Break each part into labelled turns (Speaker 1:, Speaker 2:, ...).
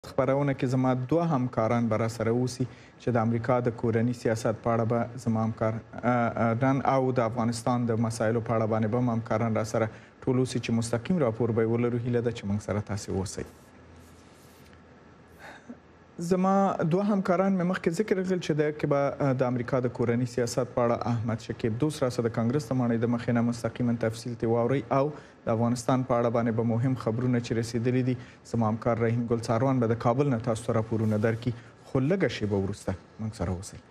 Speaker 1: خپرونه کې زما دوه همکاران به راسره اوسي چې د امریکا د کورني سیاست په اړه به زما همکاران او د افغانستان د مسایلو په اړه باندې به هم همکاران راسره ټول اوسي چې مستقیم راپور به یې ولرو. هیله ده چې موږ سره تاسې اوسئ. زما دوه همکاران مې مخکې ذکر کړل چې د کې به د امریکا د کورني سیاست په اړه احمد شکیب دوست راسه د کانګرس د ماڼۍ د مخې نه مستقیما تفصیل ترې واورئ او د افغانستان په اړه باندې به مهم خبرونه چې رسیدلي دي زما همکار رحیم ګل څاروان به د کابل نه تاسو ته راپورونه درکړي. خو لږه شیبه وروسته موږ سره اوسئ.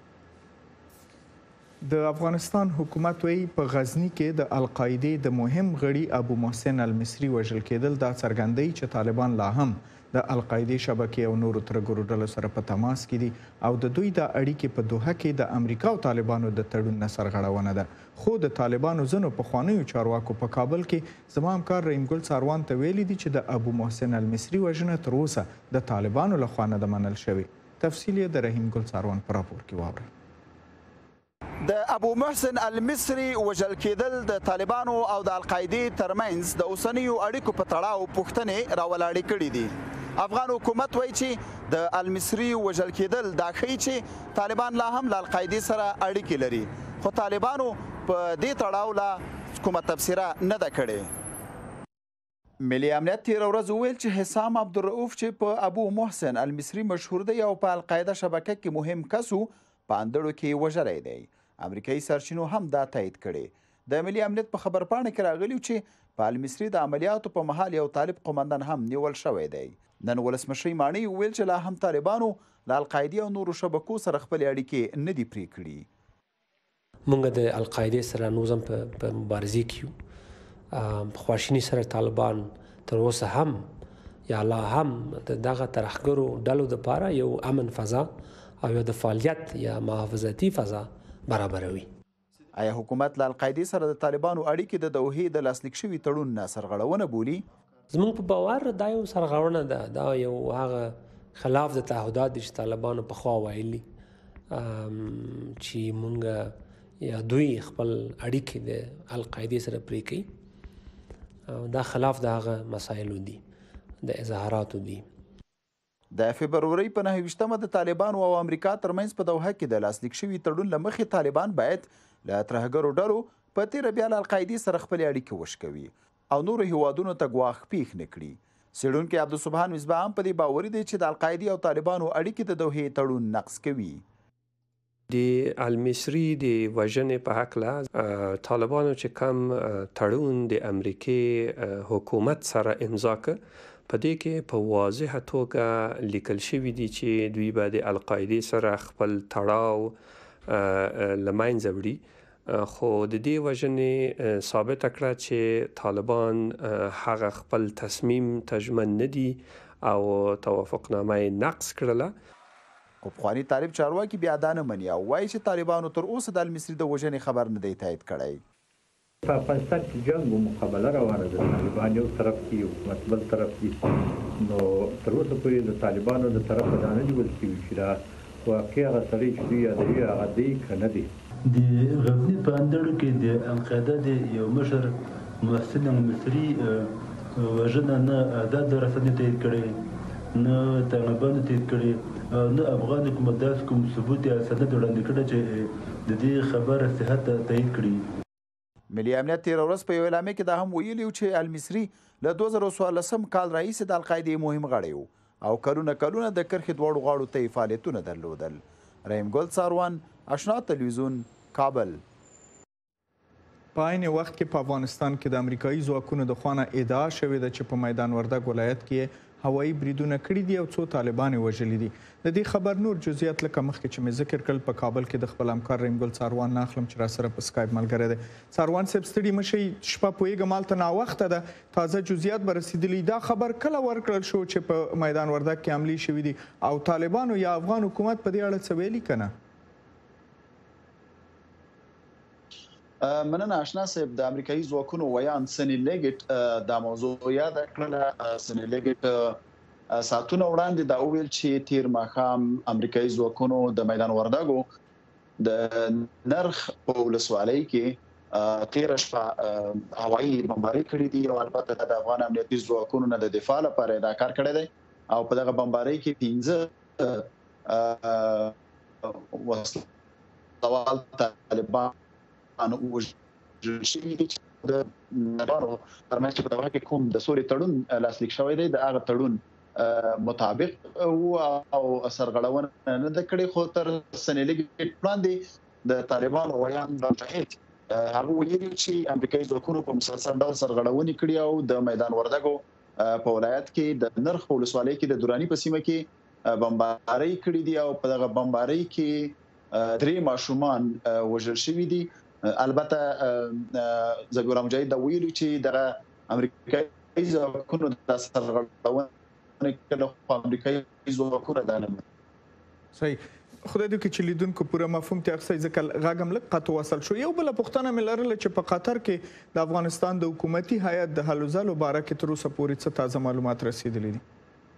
Speaker 1: د افغانستان حکومت وایي په غزني کې د القاعدې د مهم غړي ابو محسن المصري وژل کېدل دا څرګندوي چې طالبان لا هم د القاعدې شبکې او نورو ترګرو ډلو سره په تماس کې دي او د دوی د اړیکې په دوحه کې د امریکا او طالبانو د تړون نه سرغړونه ده. خو د طالبانو ځینو پخوانیو چارواکو په کابل کې زما همکار رحیم ګل څاروان ته ویلي دي چې د ابو محسن المصري وژنه تر اوسه د طالبانو لخوا نه ده منل شوې. تفصیل یې د رحیم ګل څاروان په راپور کې واورئ.
Speaker 2: د ابو محسن المصري وژل کېدل د طالبانو او د القاعدې ترمنځ د اوسنیو اړیکو په تړاو پوښتنې راولاړې کړي دي. افغان حکومت وایي چې د المصري وژل کېدل دا ښیي چې طالبان لا هم له القاعدې سره اړیکې لري، خو طالبانو په دې تړاو لا کومه تبصره نه ده کړې. ملي امنیت تېره ورځ وویل چې حسام عبدالرؤف چې په ابو محسن المصري مشهور دی او په القاعده شبکه کې مهم کس و په اندړو کې وژلی دی. امریکایي سرچینو هم دا تایید کړی. د ملي امنیت په خبرپاڼه کې راغلي چې په المصري د عملیاتو په مهال یو طالب قومندان هم نیول شوی دی. نن ولسمشر ماڼۍ وویل چې لا هم طالبانو له القاعدې او نورو شبکو سره خپلې اړیکې نه دي پرې کړي.
Speaker 3: موږ د القاعدې سره نوزم په مبارزې کې یو. په خواشیني سره طالبان تر اوسه هم یا لا هم د دغه ترهګرو ډلو دپاره یو امن فضا او یو د فعالیت یا محافظتي فضا برابروي.
Speaker 2: آیا حکومت له القاعدې سره د طالبانو اړیکې د دوحې د لاسلیک شوي تړون نه سرغړونه بولي؟
Speaker 3: زموږ په باور دا یو سرغړونه ده. دا یو هغه خلاف د تعهدات دي چې طالبانو پخوا ویلي چې مونږ یا دوی خپل اړیکې د القاعدې سره پرې کوي. دا خلاف د هغه مسایلو دي، د اظهاراتو دي.
Speaker 2: د فبرورۍ په 9 د طالبانو او امریکا ترمنځ په دوحه کې د لاسلیک شوي تړون له مخې طالبان باید له ترهګرو ډلو په تیره بیا له القاعدې سره خپلې اړیکې وشکوي او نورو هیوادونو ته ګواښ پیښ نه کړي. څېړونکی عبدالسبحان مصباح هم په دې باوري دی چې د القاعدې او طالبانو اړیکې د دوحې تړون نقض کوي.
Speaker 4: د المصري د وژنې په هکله طالبانو چې کم تړون د امریکې حکومت سره امضا کړ، په دې کې په واضحه توګه لیکل شوي دي چې دوی به د القاعدې سره خپل تړاو له منځه وړي. خو د دې وژنې ثابته کړه چې طالبان هغه خپل تصمیم تجمن نه دي او توافقنامه یې نقض کړله.
Speaker 2: خو پخواني طالب چارواکي بیا دا نه مني او وایي چې طالبانو تر اوسه د المصري د وژنې خبر نه دی تایید کړی.
Speaker 5: په افغانستان کې جنګ و مقابله روانه ده، طالبان یو طرف کې حکومت بل طرف کې، نو تر اوسه پورې د طالبانو د طرفه دا نه نیول شوي چې دا واقع هغه سړی چې دوی یادوي هغه دی که نه دی.
Speaker 6: د غزني په اندړو کې د القاعده د یو مشر محسن المصري وژنه نه دا د رسنۍ تایید کړې، نه طالبانو تایید کړې، نه افغان حکومت داسې کوم ثبوت یا سند وړاندې کړی چې د دې خبره صحت تایید کړي.
Speaker 2: ملي امنیت تېره ورځ په یو اعلامیه کې دا هم ویلي و چې المصري له 2014 کال راهیسې د القاعدې مهم غړی و او کلونه د کرښې دواړو غاړو ته یې فعالیتونه درلودل. رحیم ګل څاروان، اشنا تلویزیون، کابل.
Speaker 1: په عین وخت کې په افغانستان کې د امریکایي ځواکونو د خوا نه ادعا شوې ده چې په میدان وردګ ولایت کې هوایي بریدونه کړي دي او څو طالبان یې وژلي دي. د دې خبر نور جزئیات لکه مخکې چې مې ذکر کړل په کابل کې د خپل همکار رحیم ګل څاروان نه اخلم چې راسره په سکایپ ملګری دی. څاروان صاحب ستړي مه شئ، شپه پوهېږم هلته ناوخته ده، تازه جزئیات به رسېدلي. دا خبر کله ورکړل شو چې په میدان وردګ کې حملې شوي دي او طالبانو یا افغان حکومت په دې اړه څه ویلي که نه؟
Speaker 2: مننه اشنا صاحب. د امریکایي ځواکونو ویان سنی لیګټ دا موضوع یاد کړله. سنی لیګټ ساعتونه وړاندې دا وویل چې تیر ماښام امریکایي ځواکونو د میدان وردګو د نرخ په ولسوالۍ کې تیر شپه هوایي بمباري کړې دي او البته د افغان امنیتي ځواکونو نه د دفاع لپاره دا کار کړی دی. او په دغه بمبارۍ کې 15 وسوال طالبان وژل شوي دي د نړیوالو ترمنځ په دغه کې کوم د سولې تړون لاسلیک شوی دی د هغه تړون مطابق او سرغړونه نه د کړي خو تر سنلګي وړاندې د طالبانو ویان د متحد هغه ویلي چې امریکایي ځواکونو په مسلسل ډول سرغړونې کړې او د میدان وردګو په ولایت کې د نرخ ولسوالۍ کې د دوراني په سیمه کې بمبارۍ کړې دي او په دغه بمبارۍ کې 3 ماشومان وژل شوي دي. البته زګور مجاهد دا ویلي چې د امریکایي ځواکونو د سرغړونې کړه په امریکایي ځواکونو د نه
Speaker 1: صحیح خدای دې کې چې لیدونکو پوره مفهوم ته اخصای ځکه غاګم لک قطو وصل شو. یو بل پښتنه ملرل چې په قطر کې د افغانستان د حکومتي هیئت د هلو ځلو باره کې تر اوسه پورې څه تازه معلومات رسیدلي دي؟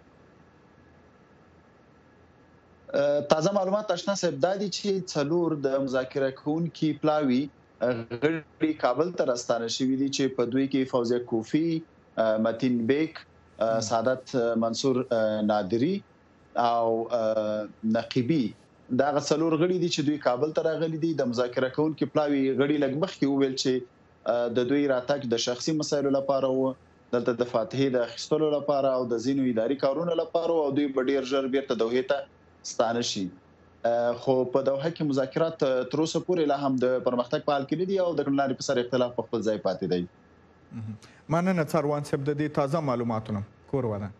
Speaker 2: تازه معلومات آشنا صاحب دا دي چې څلور د مذاکره کوونکي پلاوی غړي کابل ته راستانه شوي دي چې په دوی کې فوزیه کوفی، متین بیک، سعادت منصور نادری او نقیبی دا څلور غړي دي چې دوی کابل ته راغلي دي. د مذاکره کوونکي پلاوی غړي لګمخ کې وویل چې د دوی راتګ د شخصي مسایلو لپاره و، دلته د فاتحې د اخیستلو لپاره او د ځینو اداري کارونو لپاره او دوی به ډیر ژر بیرته دوحې ته ستانه شي. خو په دوحه کې مذاکرات تر اوسه پورې لا هم د پرمختګ په حال کې دي او د کړنلارې په سر اختلاف په خپل ځای پاتې دی.
Speaker 1: مننه څاروان صاحب د دې تازه معلوماتونو. کور ودان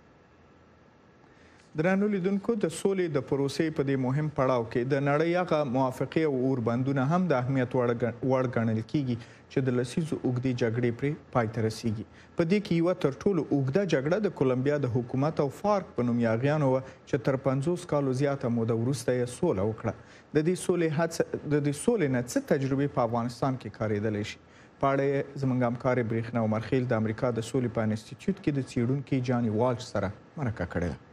Speaker 1: درنو لیدونکو د سولې د پروسې په دې مهم پړاو کې د نړۍ هغه موافقې او اوربندونه هم د اهمیت وړ ګڼل کیږي چې د لسیزو اوږدې جګړې پرې پای ته رسیږي. په دې کې یوه تر ټولو اوږده جګړه د کولمبیا د حکومت او فارک په نوم یاغیانو وه چې تر 50 کالو زیاته موده وروسته یې سوله وکړه. د دې سولې نه څه تجربې په افغانستان کې کارېدلی شي؟ په اړه یې زموږ همکار برېښنا عمرخیل د امریکا د سولې په انسټیټیوټ کې د څېړونکي جاني والش سره مرکه کړې ده.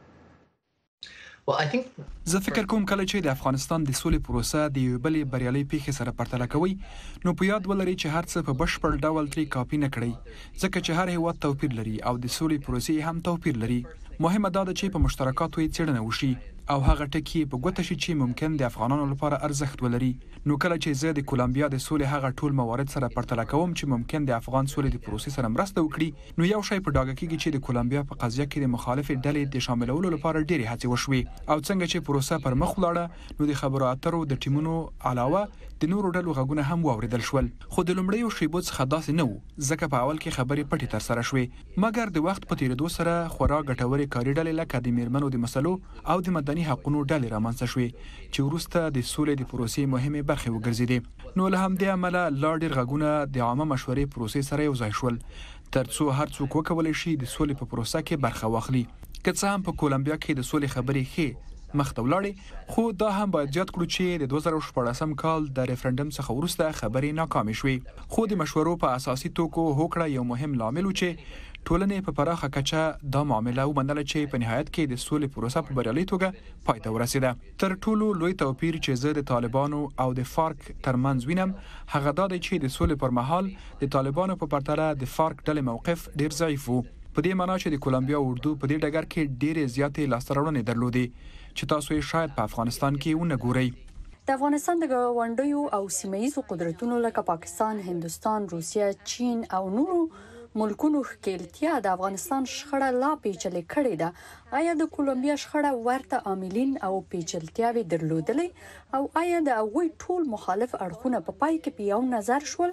Speaker 7: زه فکر کوم کله چې د افغانستان د سولې پروسه د یو بلې بریالۍ پیښې سره پرتله کوي نو په یاد ولرئ چې هر څه په بشپړ ډول ترې کاپي نه کړئ ځکه چې هر هیواد توپیر لري او د سولې پروسې هم توپیر لري. مهمه دا ده چې په مشترکاتو یې څېړنه وشي او هغه ټکي په ګوته شي چې ممکن د افغانانو لپاره ارزښت ولري. نو کله چې زه د کولمبیا د سولې هغه ټول موارد سره پرتله کوم چې ممکن د افغان سولې د پروسې سره مرسته وکړي نو یو شی په ډاګه کېږي چې د کولمبیا په قضیه کې د مخالفې ډلې د شاملولو لپاره ډېرې هڅې وشوې او څنګه چې پروسه پر مخ ولاړه نو د خبرو اترو د ټیمونو علاوه د نورو ډلو غږونه هم واوریدل شول. خو د لومړیو شیبو څخه داسې نه وو ځکه په اول کې خبرې پټې ترسره شوې مګر د وخت په تېرېدو سره خورا ګټورې کاري ډلې لکه د میرمنو د مسلو او د مدني حقونو ډلې رامنځته شوې چې وروسته د سولې د پروسې مهمې برخې وګرځېدې. نو له همدې امله لا ډېر غږونه د عامه مشورې پروسې سره یو ځای شول تر څو هر څوک وکولی شي د سولې په پروسه کې برخه واخلي. که څه هم په کولمبیا کې د سولې خبرې ښې مخته ولاړې خو دا هم باید یاد کړو چې د 2014 کال د ریفرنډم څخه وروسته خبرې ناکامې شوې. خو د مشورو په اساسي توکو هوکړه یو مهم لامل و چې ټولنې په پراخه کچه دا معامله ومنله چې په نهایت کې د سولې پروسه په بریالۍ توګه پای ته ورسېده. تر ټولو لوی توپیر چې زه د طالبانو او د فارک ترمنځ وینم هغه دا دی چې د سولې پر مهال د طالبانو په پرتله د فارک ډلې موقف ډېر ضعیف و. په دې معنی چې د کولمبیا اردو په دې ډګر کې ډېرې زیاتې لاسته راوړنې درلودې چې تاسو یې شاید په افغانستان کې ونه ګورئ.
Speaker 8: د افغانستان د ګاونډیو او سیمه ییزو قدرتونو لکه پاکستان، هندوستان، روسیه، چین او نورو ملکونو ښکېلتیا د افغانستان شخړه لا پیچلې کړې ده. آیا د کولمبیا شخړه ورته عاملین او پیچلتیاوې درلودلې او آیا د هغوی ټول مخالف اړخونه په پای کې په یو نظر شول؟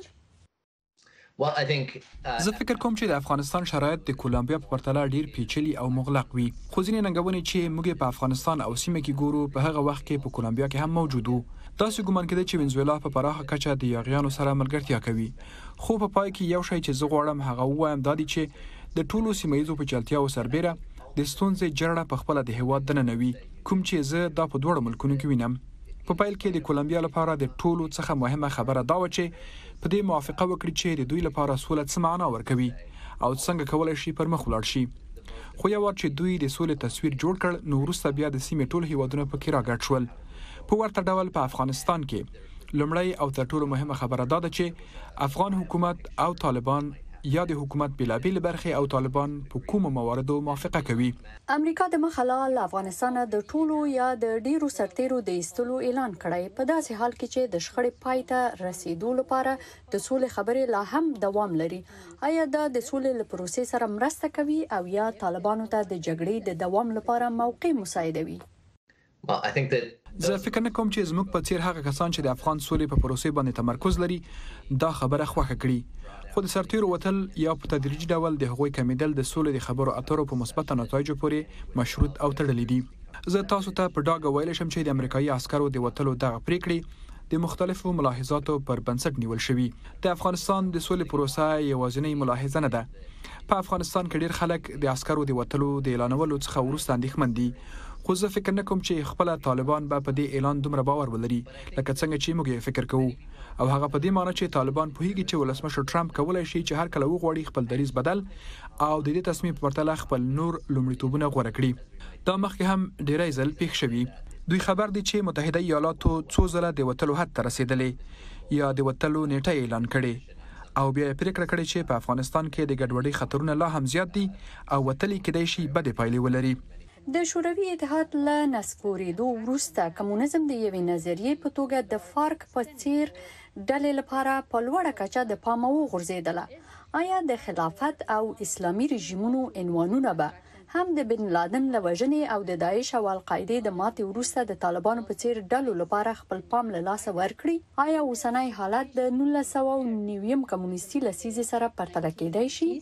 Speaker 7: زه فکر کوم چې د افغانستان شرایط د کولمبیا په پرتله ډیر پیچلي او مغلق وي خو ځینې ننګونې چې موږ په افغانستان او سیمه کې ګورو په هغه وخت کې په کولمبیا کې هم موجود وو. تاسو ګومان کېده چې وینزویلا په پراخه کچه د یاغیانو سره ملګرتیا کوي خو په پای کې یو شی چې زه غواړم هغه ووایم دا دی چې د ټولو سیمه ییزو پیچلتیاو سربیره د ستونزې جرړه په خپله د هیواد دننه وي کوم چې زه دا په دواړو ملکونو کې وینم. په پیل کې د کولمبیا لپاره د ټولو څخه مهمه خبره دا و چې په دې موافقه وکړي چې د دوی لپاره سوله څه معنا ورکوي او څنګه کولی شي پر مخ ولاړ شي. خو یو وخت چې دوی د سولې تصویر جوړ کړ نو وروسته بیا د سیمې ټول هیوادونه پکې راګډ شول. په ورته ډول په افغانستان کې لومړی او تر ټولو مهمه خبره دا ده چې افغان حکومت او طالبان یا د حکومت بېلابېل برخې او طالبان په کومو مواردو موافقه کوي.
Speaker 8: امریکا د مخه له افغانستان د ټولو یا د ډیرو سرتیرو د ایستلو اعلان کړی، په داسې حال کې چې د شخړې پای ته رسیدو لپاره د سولې خبرې لا هم دوام لري. آیا دا د سولې له پروسې سره مرسته کوي او یا طالبانو ته د جګړې د دوام لپاره موقع مساعدوي؟
Speaker 7: زه فکر نه کوم چې زموږ په څیر هغه کسان چې د افغان سولې په پروسې باندې تمرکز لري دا خبره خوښه کړي، خو د سرتیرو وتل یا په تدریجي ډول د هغوی کمیدل د سولې د خبرو اترو په مثبت نتایجو پورې مشروط او تړلي دي. زه تاسو ته په ډاګه ویلی شم چې د امریکایي عسکرو د وتلو دغه پریکړې د مختلفو ملاحظاتو پر بنسټ نیول شوي. د افغانستان د سولې پروسه یوازینۍ ملاحظه نه ده. په افغانستان کې ډیر خلک د عسکرو د وتلو د اعلانولو څخه وروسته اندېښمن دي، خو زه فکر نه کوم چې خپل طالبان به په دې اعلان دومره باور ولري لکه څنګه چې موږ فکر کوو، او هغه په دې معنی چې طالبان پوهیږي چې ولسمشر ټرمپ کولای شي چې هر کله وغواړي خپل دریځ بدل او د دې تصمیم په پرتله خپل نور لومړیتوبونه غوره کړي. دا مخکې هم ډیری ځل پیښ شوي. دوی خبر دي چې متحده ایالاتو څو ځله د وتلو حد ته رسیدلې یا د وتلو نیټه اعلان کړي او بیا پریکړه کړې چې په افغانستان کې د ګډوډۍ خطرونه لا هم زیات دي او وتلې کېدای شي بدې پایلې ولري.
Speaker 8: د شوروي اتحاد له نسکورېدو وروسته کمونیزم د یوې نظریې په توګه د فارک په څیر ډلې لپاره په لوړه کچه د پامه وغورځېدله. آیا د خلافت او اسلامي رژیمونو عنوانونه به هم د بن لادن له وژنې او د داعش او القاعدې د ماتې وروسته د طالبانو په څیر ډلو لپاره خپل پام له لاسه ورکړي؟ آیا اوسنی حالت د 1990 کمونیستي لسیزې سره پرتله کېدای شي؟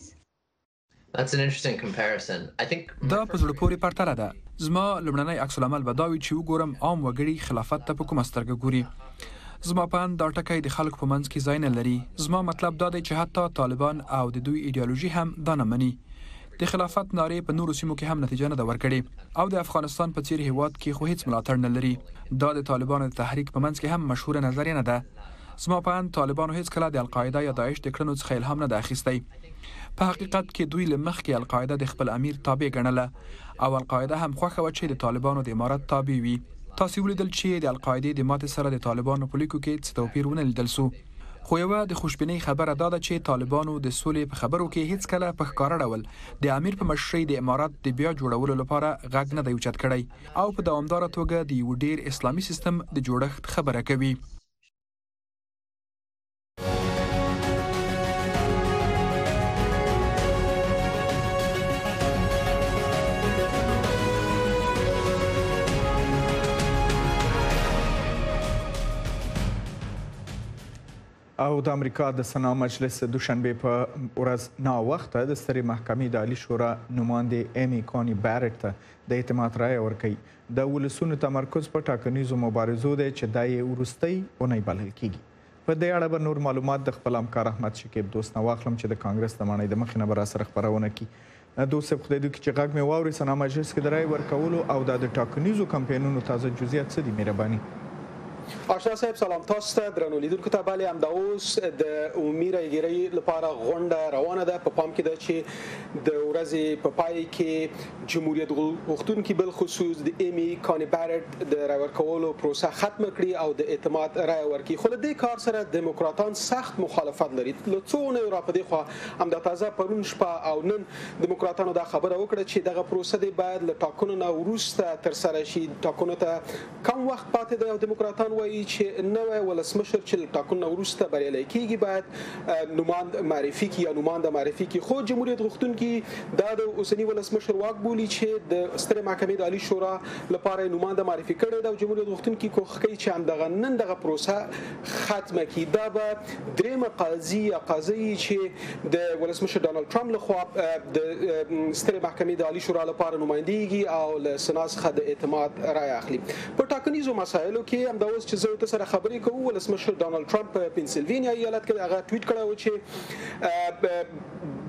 Speaker 9: That's an interesting comparison. I think
Speaker 7: دا په زړه پورې پرتله ده. زما لومړنی عکس العمل به دا وي چې وګورم عام وګړي خلافت ته په کومه سترګه ګوري. زما په اند دا ټکی د خلکو په منځ کې ځای نه لري. زما مطلب دا دی چې حتی طالبان او د دوی ایډیالوژي هم دا نه مني. د خلافت نارې په نورو سیمو کې هم نتیجه نه ده ورکړې او د افغانستان په څیر هیواد کې خو هیڅ ملاتړ نه لري. دا د طالبانو د تحریک په منځ کې هم مشهوره نظریه نه ده. زما په اند طالبانو هیڅ کله د القاعده یا داعش د کړنو څخه الهام نه ده اخیستی. په حقیقت کې دوی له مخکې القاعده د خپل امیر تابع ګڼله او القاعده هم خوښه وه چې د طالبانو د امارت تابع وي. تاسو ولیدل چې د القاعدې د ماتې سره د طالبانو په لیکو کې څه توپیر ونه لیدل سو. خو یوه د خوشبینۍ خبره دا ده چې طالبانو د سولې په خبرو کې هیڅ کله په ښکاره ډول د امیر په مشرۍ د امارت د بیا جوړولو لپاره غږ نه دی اوچت کړی او په دوامداره توګه د یو ډیر اسلامي سیستم د جوړښت خبره کوي.
Speaker 1: او د امریکا د سنا مجلس دوشنبه په ورځ ناوخته د سترې محکمې د عالی شورا نماینده ایمی کانی بیرټ ته د اعتماد رایه ورکړي. د ولسونو تمرکز په ټاکنیزو مبارزو دی چې دا یې وروستۍ اونۍ بلل کیږي. په دې اړه به نور معلومات د خپل همکار احمد شکیب دوست نه واخلم چې د کانګرس د ماڼۍ د مخې نه به راسره خپرونه کړي. دوست صاحب خدای دې وکړي چې غږ مې واوري. سنا مجلس کې د رایې ورکولو او د ټاکنیزو کمپاینونو تازه جزئیات څه دي؟ مهرباني.
Speaker 10: آشنا صاحب سلام تاسو ته درنو لیدونکو ته. بله همدا اوس د عمومي رایګیرۍ لپاره غونډه روانه ده. په پام کې ده چې د ورځې په پای کې جمهوریت غوښتونکي بالخصوص د ایمی کانی بیرټ د رای ورکولو پروسه ختمه کړي او د اعتماد رای ورکړي. خو له دې کار سره دیموکراتان سخت مخالفت لري. له څو اونیو را په دې خوا همدا تازه پرون شپه او نن دیموکراتانو دا خبره وکړه چې دغه پروسه دی باید له ټاکنو نه وروسته ترسره شي. ټاکنو ته کم وخت پاتې دی او دیموکراتان وایي چې نوی ولسمشر چې له ټاکنو وروسته بریالی کیږي باید نماینده معرفي کړي یا نماینده معرفي کړي. خو جمهوریت غوښتونکي دا د اوسني ولسمشر واک بولي چې د سترې محکمې د عالی شورا لپاره نماینده معرفي کړی ده او جمهوریت غوښتونکي کوښښ کوي چې همدغه نن دغه پروسه ختمه کړي. دا به درېیمه قاضي یا قاضي چې د ولسمشر ډانلډ ټرمپ لخوا د سترې محکمې د عالی شورا لپاره نمایندګي او له سنا څخه د اعتماد رای اخلي. په ټاکنیزو مسایلو کې همدا اوس چې زه سره خبرې کوو ولسمشر ډانلډ ټرمپ په پنسلوانیا ایالت کې هغه ټویټ کړی و چې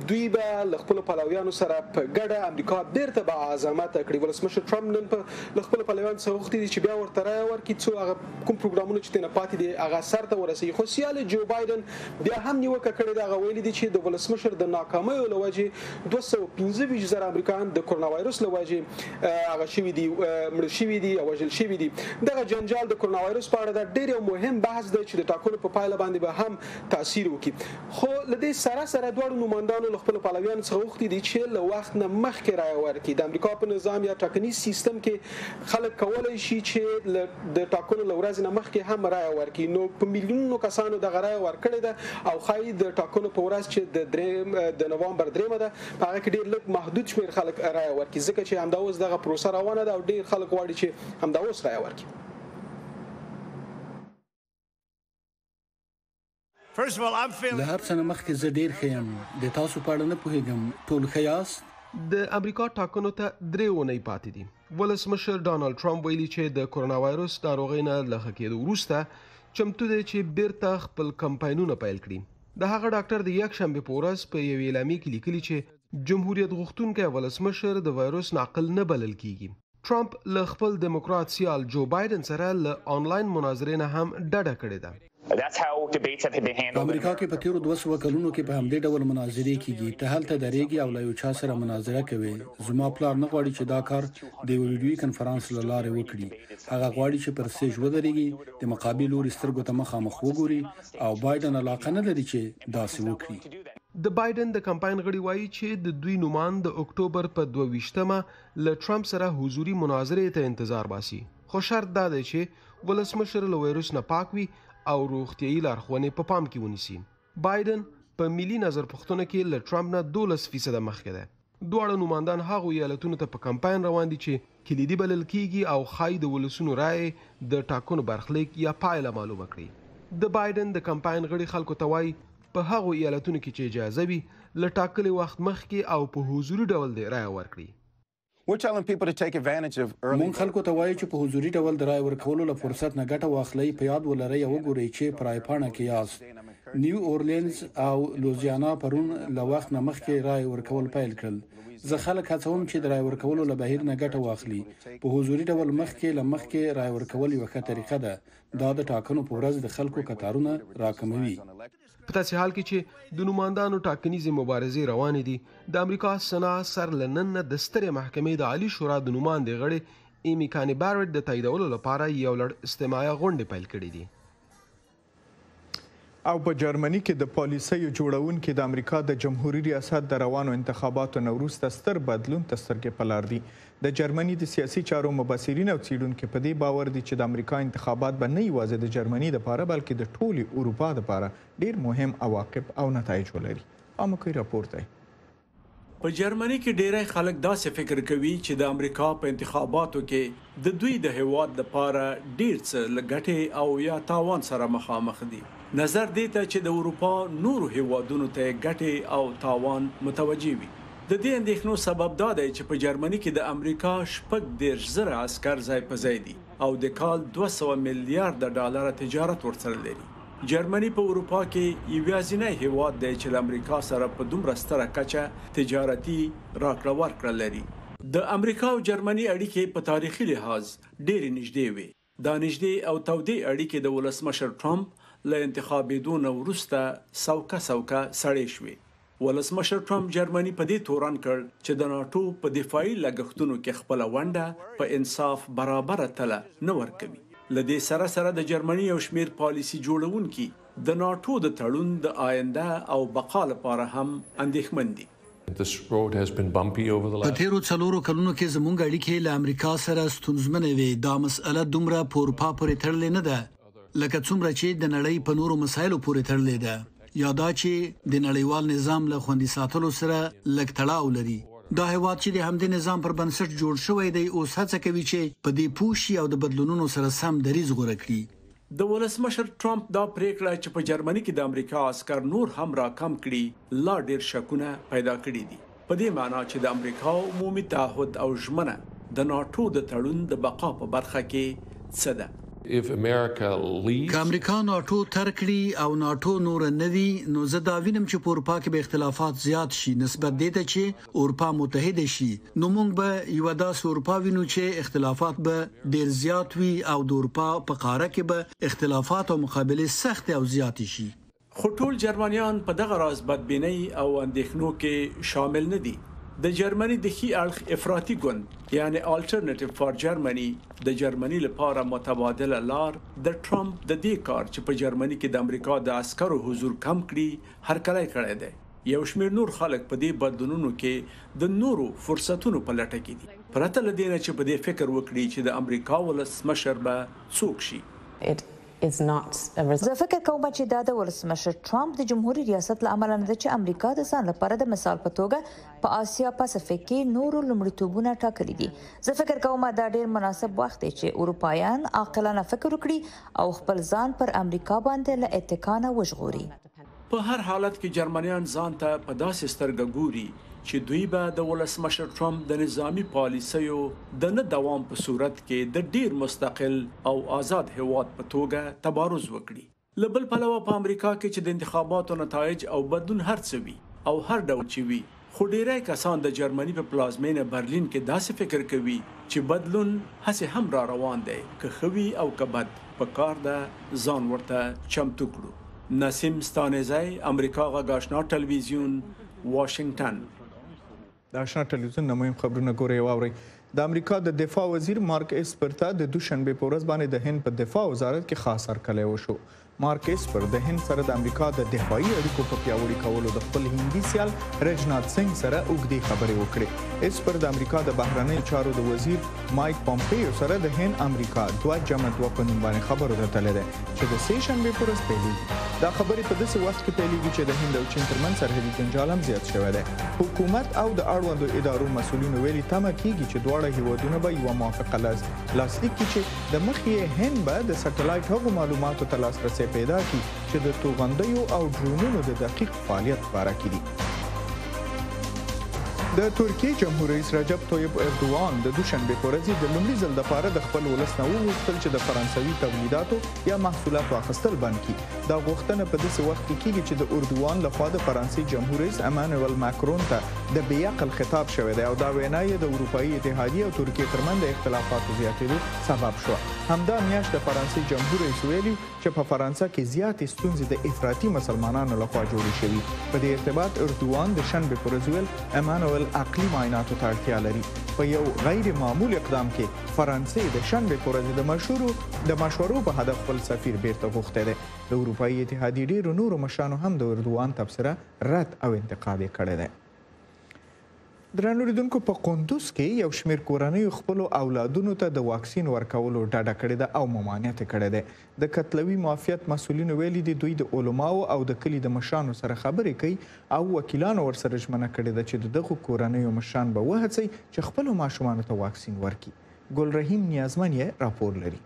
Speaker 10: دوی به له خپلو پلویانو سره په ګډه امریکا بیرته به اعظمته کړي. ولسمشر ټرمپ نن په له خپلو پلویانو څخه غوښتي دي چې بیا ورته رایه ورکړي څو هغه کوم پروګرامونه چې ترې پاتې دي هغه سرته ورسوي. خو سیال جو بایدن بیا هم نیوکه کړې ده. هغه ویلي دي چې د ولسمشر د ناکامیو له وجې 215,000 امریکایان د کرونا وایرس له وجې هغه شوي دي، مړه شوي دي او وژل شوي دي. دغه جنجال د کرونا وایرس په اړه د ډېر یو مهم بحث دی چې د ټاکنو په پایله باندې به هم تاثیر وکړي. خو له دې سره دواړو نوماندانو له خپلو پلویانو څخه غوښتي دي چې له وخت نه مخکې رایه ورکړي. د امریکا په نظام یا ټاکنیز سیستم کې خلک کولی شي چې د ټاکنو له ورځې نه مخکې هم رایه ورکړي. نو په میلیونونو کسانو دغه رایه ورکړې ده او ښایي د ټاکنو په ورځ چې د نوامبر 3 ده په هغه کې ډېر لږ محدود شمېر خلک رایه ورکړي، ځکه چې همدا اوس دغه پروسه روانه ده او ډېر خلک غواړي چې همدا اوس رایه ورکړي.
Speaker 11: له هر څه نه مخکې زه ډېر ښه یم. د تاسو په اړه نه پوهېږم. ټول ښه یاست؟
Speaker 10: د امریکا ټاکنو ته 3 اونۍ پاتې دي. ولسمشر ډانلډ ټرمپ ویلي چې د کرونا وایرس ناروغۍ نه له ښه کېدو وروسته چمتو دی چې بیرته خپل کمپاینونه پیل کړي. د هغه ډاکټر د یکشنبې په ورځ په یوې اعلامیه کې لیکلي چې جمهوریت غوښتونکی ولسمشر د وایرس ناقل نه بلل کیږي. ټرمپ له خپل دیموکرات سیال جو بایدن سره له آنلاین مناظرې نه هم ډډه کړې ده.
Speaker 11: په امریکا کې په تیرو 200 کلونو کې په همدې ډول مناظرې کیږي. ته هلته درېږي او له یو چا سره مناظره کوي. زما پلار نه غواړي چې دا کار د یو ویډیوي کنفرانس له لارې وکړي. هغه غواړي چې پر سټیج ودرېږي، د مقابل لوري سترګو ته مخامخ وګوري او بایدن علاقه نه لري چې داسې وکړي.
Speaker 10: د بایدن د کمپاین غړي وایي چې د دوی نومان د اکتوبر په 22مه له ټرمپ سره حضوري مناظرې ته انتظار باسي. خو شرط دا دی چې ولسمشر له وایرس نه پاک وي او روغتیايي لارښوونې په پام کې ونیسي. بایدن په ملي نظر پوښتنه کې له ټرمپ نه 12% مخکې ده. دواړه نوماندان هغو ایالتونو ته په کمپاین روان دي چې کلیدي بلل کیږي او ښایي د ولسونو رایې د ټاکنو برخلیک یا پایله معلومه کړي. د بایدن د کمپاین غړي خلکو ته وایي په هغو ایالتونو کې چې اجازه وي له ټاکلي وخت مخکې او په حضوري ډول د رایه ورکړي.
Speaker 11: مونږ خلکو ته وایو چې په حضوري ډول د رایې ورکولو له فرصت نه ګټه واخلئ. په یاد ولرئ او وګورئ چې په رایپاڼه کې یاست. نیو اورلینز او لوزیانا پرون له وخت نه مخکې رایې ورکول پیل کړل. زه خلک هڅوم چې د رایې ورکولو له بهیر نه ګټه واخلي. په حضوري ډول مخکې رایې ورکول یوه ښه طریقه ده. دا د ټاکنو په ورځ د خلکو کتارونه راکموي.
Speaker 10: په تاسې حال کې چې د نوماندانو ټاکنیزې مبارزې روانې دي، د امریکا سنا سر لنن نه د سترې محکمې د عالی شورا د نوماندې غړي ایمی کانی بارټ د تاییدولو لپاره یو لړ استماعي غونډې پیل کړې دي.
Speaker 1: او په جرمني کې د پالیسیو جوړونکي د امریکا د جمهوریت ریاست د روانو انتخاباتو نه وروسته ستر بدلون ته سترګې په لار دي. د جرمني د سیاسي چارو مبصرین او څیړونکي په دې باور دي چې د امریکا انتخابات به نه یوازې د جرمني لپاره بلکې د ټولې اروپا لپاره ډیر مهم عواقب او نتایج ولري. امکوي راپور دی.
Speaker 12: په جرمني کې ډیری خلک داسې فکر کوي چې د امریکا په انتخاباتو کې د دوی د هیواد لپاره ډیر څه لګټې او یا تاوان سره مخامخ دي. نظر دی ته چې د اروپا نورو هیوادونو ته ګټې او تاوان متوجي وي. د دې اندېښنو سبب دا دی چې په جرمني کې د امریکا 40,000 عسكر ځای په ځای دي او د کال 200 میلیارډ ډالر تجارت ورسره لري. جرمني په اروپا کې یوازینی هیواد دی چې د امریکا سره په دومره ستره کچه تجارتي راکړه ورکړه لري. د امریکا او جرمني اړیکې په تاریخي لحاظ ډېرې نږدې وي. دا نږدې او تودې اړیکې د ولسمشر ټرمپ له انتخابېدو نه وروسته سوکه سړې شوې. ولسمشر ټرمپ جرمني په دې تورن کړ چې د ناټو په دفاعي لګښتونو کې خپل ونډه په انصاف برابر تله نه ورکوي. لدې سره د جرمني او شمیر پالیسی جوړونکي د ناټو د تړون د آینده او بقا لپاره هم اندېښمن دي.
Speaker 11: په تیرو 4 کلونو کې زموږ اړیکې له امریکا سره ستونزمنې وي. دا مسأله دومره په اروپا پورې تړلې نه ده لکه څومره چې د نړۍ په نورو مسایلو پورې تړلې ده. یا دا چې د نړیوال نظام له خوندي ساتلو سره لږ تړاو لري. دا هیواد چې د همدې نظام پر بنسټ جوړ شوی دی اوس هڅه کوي چې په دې پوښي او د بدلونونو سره سم دریځ غوره کړي.
Speaker 12: د ولسمشر ټرمپ دا پریکړه چې په جرمني کې د امریکا عسكر نور هم راکم کړي لا ډیر شکونه پیدا کړي دي. په دې معنی چې د امریکا عمومي تعهد او ژمنه د ناټو د تړون د بقا په برخه کې څه ده.
Speaker 11: که امریکا ناټو ترک کړي او ناټو نور نه وي نو زه دا وینم چې په اروپا کې به اختلافات زیات شي نسبت دې ته چې اروپا متحد شي نو موږ به یو داسې اروپا وینو چې اختلافات به ډیر زیات وي او د اروپا په قاره کې به اختلافات او مقابله سخت او زیات شي.
Speaker 12: خو ټول جرمنیان په دغه راز بدبینۍ او اندېښنو کې شامل نه دي. د جرمني د ښي اړخ افراطي ګوند یعنی الټرنیټیو فار جرمني د جرمني لپاره متبادله لار د ټرمپ د دې کار چې په جرمني کې د امریکا د عسکرو حضور کم کړي هرکلی کړی دی. یو شمېر نور خلک په دې بدلونونو کې د نورو فرصتونو په لټه کې دي پرته له دې نه چې په دې فکر وکړي چې د امریکا ولسمشر به څوک شي.
Speaker 13: زه فکر کوم چې دا د ولسمشر ټرمپ د جمهوریت ریاست له امله نه ده چې امریکا د ځان لپاره د مثال په توګه په آسیا پاسفیک کې نورو لومړیتوبونه ټاکلي دي. زه فکر کوم دا ډیر مناسب وخت دی چې اروپایان عاقلانه فکر وکړي او خپل ځان پر امریکا باندې له اتکا نه وژغوري.
Speaker 12: په هر حالت کې جرمنیان ځان ته په داسې سترګه ګوري چې دوی به د ولسمشر ټرمپ د نظامی پالیسیو د نه دوام په صورت کې د ډیر مستقل او آزاد هیواد په توګه تبارز وکړي. له بل پلوه په امریکا کې چې د انتخاباتو نتایج او بدلون هر څه وي او هر ډول چې وي خو ډیری کسان د جرمني په پلازمینه برلین کې داسې فکر کوي چې بدلون هڅه هم را روان دی که خوي او که بد په کار ده ځان ورته چمتو کړو. نسیم ستانزی امریکا غږ آشنا ټلویزیون واشنگټن.
Speaker 1: د آشنا ټلویزیون نه مهم خبرونه ګورئ واورئ. د امریکا د دفاع وزیر مارک اسپر ته د دوشنبه په ورځ باندې د هند په دفاع وزارت کې خاص هرکلی وشو. مارک اسپر د هند سره د امریکا د دفاعي اړیکو په پیاوړي کولو د خپل هندي سیال رجنات سنگ سره اوږدې خبرې وکړې. اسپر د امریکا د بهرنیو چارو د وزیر مایک پامپیو سره د هند امریکا دوه جمع دوه په نوم باندې خبرو ته تللی دی چې د سې شنبې په ورځ پیلېږي. دا خبرې په داسې وخت کې پیلېږي چې د هند او چین ترمنځ سرحدي جنجال هم زیات شوی دی. حکومت او د اړوندو ادارو مسؤلینو ویلي تمه کېږي چې دواړه هیوادونه به یوه موافقه لاسلیک کړي چې د مخکې هند به د سټلایټ هغو معلوماتو ته لاسرسی پیدا کړي چې د توغندیو او ډرونونو د دقیق فعالیت باره کې دي. د ترکیې جمهور رئیس رجب طیب اردوغان د دوشنبه په ورځ د لومړي ځل لپاره د خپل ولس نه وغوښتل چې د فرانسوي تولیداتو یا محصولاتو اخیستل بند کړي. دا غوښتنه په داسې وخت کې کېږي چې د اردوغان لخوا د فرانسې جمهور رئیس امانوئل ماکرون ته د بیعقل خطاب شوی دی او دا وینا یې د اروپایي اتحادیې او ترکیې ترمنځ د اختلافاتو زیاتېدو سبب شوه. همدا میاشت د فرانسې جمهور رئیس ویلي چې په فرانسه کې زیاتې ستونزې د افراطي مسلمانانو لخوا جوړې شوي. په دې ارتباط اردوغان د شنبې په ورځ ویل امانوئل عقلي معایناتو ته اړتیا لري. په یو غیر معمول اقدام کې فرانسې د شنبې په ورځ د مشورو په هدف خپل سفیر بیرته غوښتی دی. د اروپایي اتحادیې ډېرو نورو مشرانو هم د اردوغان تبصره رد او انتقاد یې کړی دی. درنو لیدونکو په قندوز کې یو شمېر کورنیو خپلو اولادونو ته د واکسین ورکولو ډډه کړې ده او ممانعت یې کړی دی. د کتلوي معافیت مسؤلینو ویلي دي دوی د علماو او د کلي د مشرانو سره خبرې کوي او وکیلانو ورسره ژمنه کړې ده چې د دغو کورنیو مشران به وهڅوي چې خپلو ماشومانو ته واکسین ورکړي. ګل رحیم نیازمن یې راپور لري.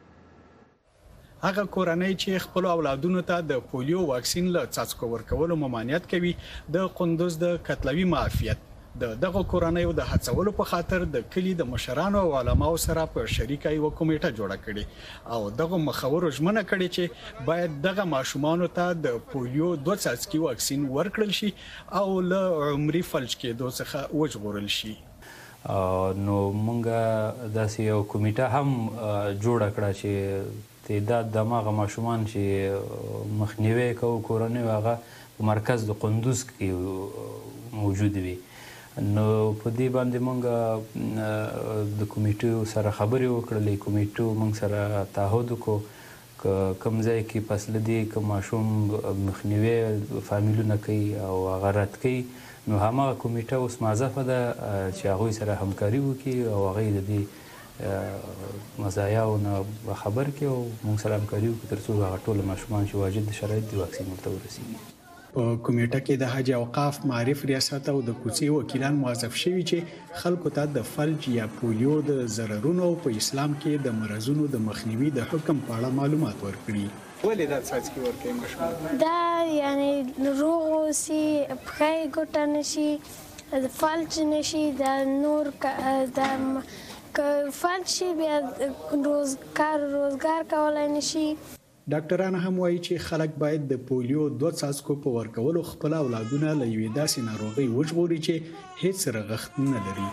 Speaker 14: هغه کورنۍ چې خپل اولادونو ته د پولیو واکسین له څاڅکو ورکولو ممانعت کوي د قندوز د کتلوي معافیت دغه کورنۍ د هڅولو په خاطر د کلی د مشرانو او علماو سره په شریکه یو کمیټه جوړه کړې او دغه مخورو ژمنه کړې چې باید دغه ماشومانو ته د پولیو 2 څاڅکي واکسین ورکړل شي او له عمري فلج کېدو څخه وژغورل شي.
Speaker 15: نو مونږ داسې یو کمیټه هم جوړه کړه چې تعداد دماغه ماشومان چې مخنیوي کوو کورنۍ هغه په مرکز د قندوز کې موجود وي. نو په دې باندې مونږ د کمیټو سره خبرې وکړلې. کمیټو مونږ سره تعهد وکړو کوم ځای کې فاصله دي کوم ماشوم مخنیوي فامیلونه کوي او هغه رد کوي نو هماغه کمیټه اوس موظفه ده چې هغوی سره همکاري وکړي او هغوی د دې مزایاونه خبر کړي او مونږ سره همکاري وکړي تر څو هغه ټول ماشومان چې واجد شرایط دي واکسین ورته ورسیږي.
Speaker 14: په کمیټه کې د حج اوقاف معرف ریاست او د کوڅې وکیلان موظف شوي چې خلکو ته د فلج یا پولیو د ضررونو او په اسلام کې د مرزونو د مخنیوي د حکم په اړه معلومات ورکړي.
Speaker 10: ولې دا څاڅکي ورکوي ماشومان؟
Speaker 16: دا یعنی روغ اوسي، پښې ګوته نشي، فلج نشي، د نور د که فلج شي بیا روزګار کولی نشي.
Speaker 14: ډاکټران هم وایي چې خلک باید د پولیو 2 څاڅکو په ورکولو خپل اولادونه له یوې داسې ناروغۍ وژغوري چې هیڅ رغښت نه لري.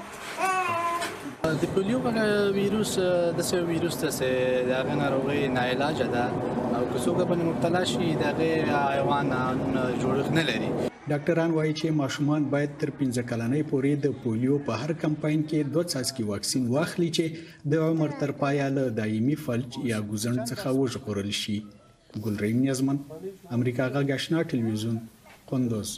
Speaker 17: د پولیو ویروس داسې ویروس ده چې د هغې ناروغۍ ناعلاجه ده او که څوک باندې مبتلا شي د هغې حیوان جوړښت نه لري.
Speaker 14: ډاکټران وایي چې ماشومان باید تر 15 کلنۍ پورې د پولیو په هر کمپاین کې 2 څاڅکي واکسین واخلي چې د عمر تر پایه له دایمي فلج یا ګوزڼ څخه وژغورل شي. ګلرحیم نیازمن، امریکا غږ آشنا ټلویزیون، قندوز.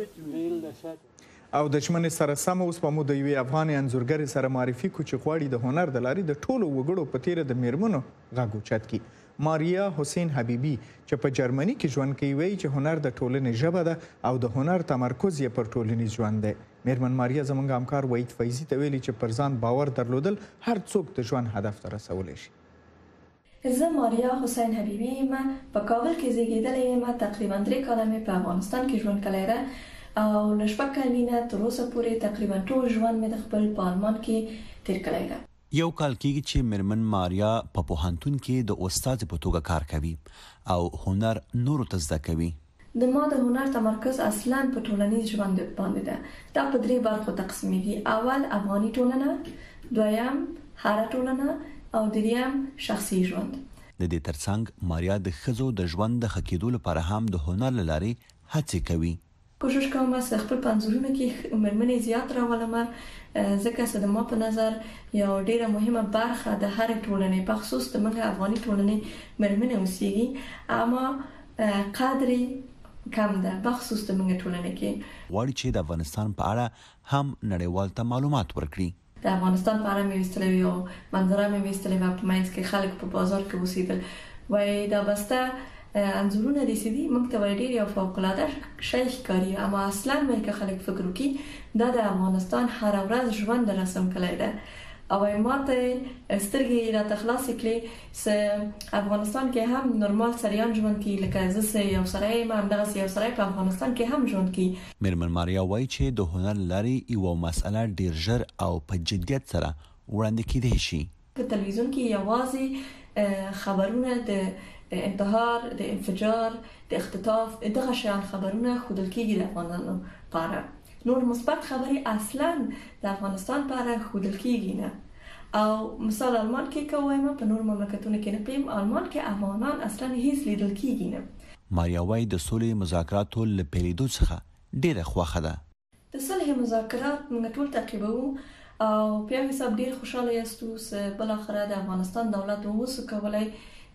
Speaker 1: او د ژمنې سره سم اوس په مو د یوې افغاني انځورګرې سره معرفي کو چې غواړي د هنر د لارې د ټولو وګړو په تیره د میرمنو غږ اوچت کړي. ماریا حسین حبیبي چې په جرمني کې ژوند کوي وایي چې هنر د ټولنې ژبه ده او د هنر تمرکز یې پر ټولنیز ژوند دی. میرمن ماریا زموږ همکار وحید فیضي ته ویلي چې پر ځان باور درلودل هر څوک د ژوند هدف ته رسولی شي.
Speaker 18: زه ماریا حسین حبیبي یم، په کابل کې زیږېدلې یم. تقریبا 3 کاله مې په افغانستان کې ژوند کړی ده او له 6 کلونو تر اوسه پورې تقریبا ټول ژوند مې د خپل په آلمان کې تیر کړی ده.
Speaker 19: یو کال کېږي چې میرمن ماریا په پوهنتون کې د استاد په توګه کار کوي او هنر نورو ته زده کوي.
Speaker 18: د ما د هنر تمرکز اصلا په ټولنیز ژوند باندې ده. دا په 3 برخو تقسیمېږي. اول افغاني ټولنه، دویم هره ټولنه او دریم شخصي ژوند.
Speaker 19: د دې ترڅنګ ماریا د ښځو د ژوند د ښه کېدو لپاره هم د هنر له لارې هڅې کوي.
Speaker 18: کوشش کوم چې خپل پنځورونه کې مېرمنې زیات راولم، ځکه چې د ما په نظر یو ډیره مهمه برخه د هر ټولنې په خصوص د موږ افغاني ټولنې مېرمنې اوسېږي، اما قدر کم ده په خصوص د موږ ټولنې کې.
Speaker 19: غواړي چې د افغانستان په اړه هم نړیوال ته معلومات ورکړي.
Speaker 18: د افغانستان په اړه مې ویستلې او منظره مې ویستلې و په منځ کې خلک په بازار کې اوسېدل وای دا بسته انځورونه دي سدي موږ ته وړي یو فوق العاده شي ښکاري، اما اصلا مې که خلک فکر وکړي دا د افغانستان هر ورځ ژوند رسم کړی ده او ماته سترګې را تخلاص کړي چې افغانستان کې هم نورمال سریان ژوند کوي، لکه زه یو سړی یم همدغه یو سړی په افغانستان کې هم ژوند کوي.
Speaker 19: میرمن ماریا وایي چې د هنر لارې یو مسله ډیر ژر او په جدیت سره وړاندې کیدای شي.
Speaker 18: په تلویزیون کې یوازې خبرونه د انتحار، د انفجار، د اختطاف دغه شیان خبرونه ښودل کیږي د افغانانو لپاره. نور مثبت خبرې اصلا د افغانستان لپاره ښودل کیږي نه. او مثال آلمان کې کوم په نور مملکتونو کې نه پیم، آلمان کې افغانان اصلا هیڅ لیدل کیږي نه.
Speaker 19: ماریا وایي د سولې مذاکراتو له پیلېدو څخه ډیره خوښه ده.
Speaker 18: د صلح مذاکرات موږ ټول تعقیبوو او په حساب ډیر خوشاله یاستو چې بل اخره د افغانستان دولت ووسو کولای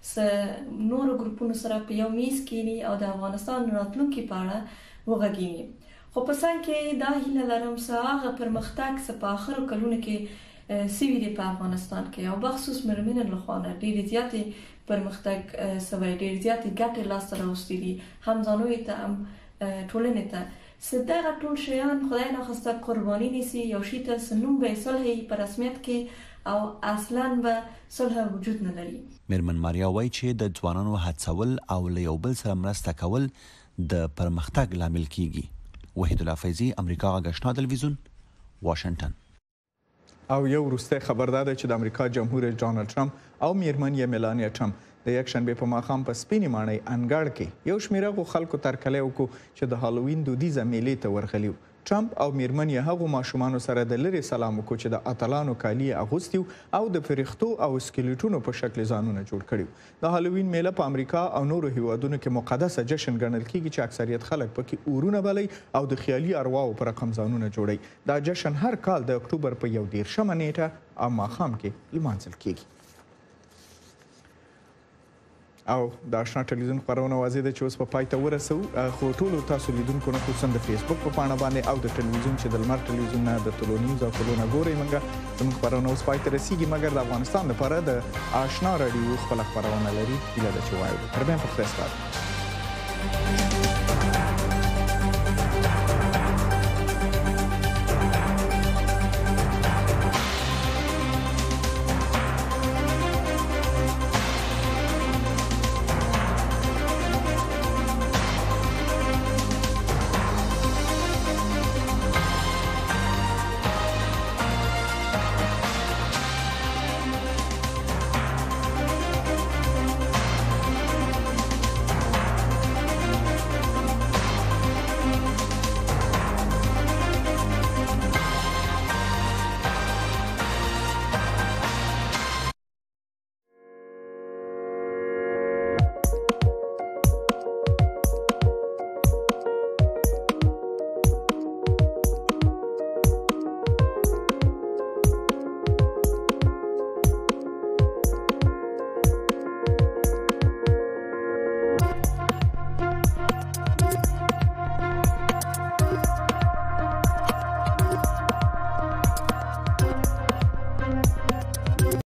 Speaker 18: س نورو ګروپونو سره په یو میز کېني او د افغانستان راتلونکي په اړه وغږیږي. خو په څنګ کې دا هیله لرم چې هغه پرمختګ چې په آخرو کلونو کې سوي دی په افغانستان کې او بخصوص مېرمنې له خوا نه ډېرې زیاتې پرمختګ سوی، ډېرې زیاتې ګټې لاسته راوستي دي، هم ځانوي ته هم ټولنې ته. چې دغه ټول شیان خدای ناخواسته قرباني نیسي یو شي ته چې نوم به یې صلح په رسمیت کې او اصلا به صلح وجود نه لري.
Speaker 19: میرمن ماریا وایي چې د ځوانانو هڅول او له یو بل سره مرسته کول د پرمختګ لامل کیږي. وحید الله فیضي، امریکا غږ آشنا ټلویزیون، واشنگټن.
Speaker 1: او یو وروستی خبر دا ده چې د امریکا جمهور رئیس ډانلډ ټرمپ او میرمن یې میلانیا ټرمپ د یکشنبې په ماښام په سپینې ماڼۍ انګړ کې یو شمېر خلکو ترکلی وکړو چې د هالووین دودیزه میلې ته ورغلي وو. ټرمپ او میرمن یې هغو ماشومانو سره د لرې سلام وکړو چې د اتلانو کالي یې اغوستي او د فرښتو او سکلیټونو په شکل ځانونه جوړ کړي وو. د هالووین میله په امریکا او نورو هیوادونو کې مقدسه جشن ګڼل کیږي چې اکثریت خلک پکې اورونه بلي او د خیالي ارواو پر رقم ځانونه جوړي. دا جشن هر کال د اکتوبر په 11 نیټه او ماښام کې لمانځل کیږي. او د آشنا ټلویزیون خبرونه واضح ده چې اوس په پای ته ورسو، خو ټولو تاسو لیدونکو نه خصوصا د فیسبوک په پاڼه باندې او د ټلویزیون چې د لمر ټلویزیون نه د ټولو نیوز او ټولو نه ګورئ موږ زموږ خبرونه اوس پای ته رسیږي، مګر د افغانستان لپاره د آشنا راډیو خپله خبرونه لري. هیله ده چې وایو تر بیا په خدای سپارم.